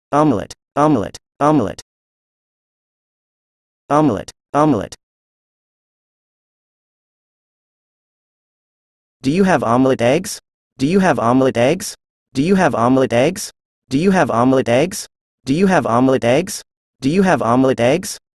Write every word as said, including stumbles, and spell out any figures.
omelet, omelet, omelet. Omelet, omelet. Do you have omelet eggs? Do you have omelet eggs? Do you have omelet eggs? Do you have omelet eggs? Do you have omelet eggs? Do you have omelet eggs?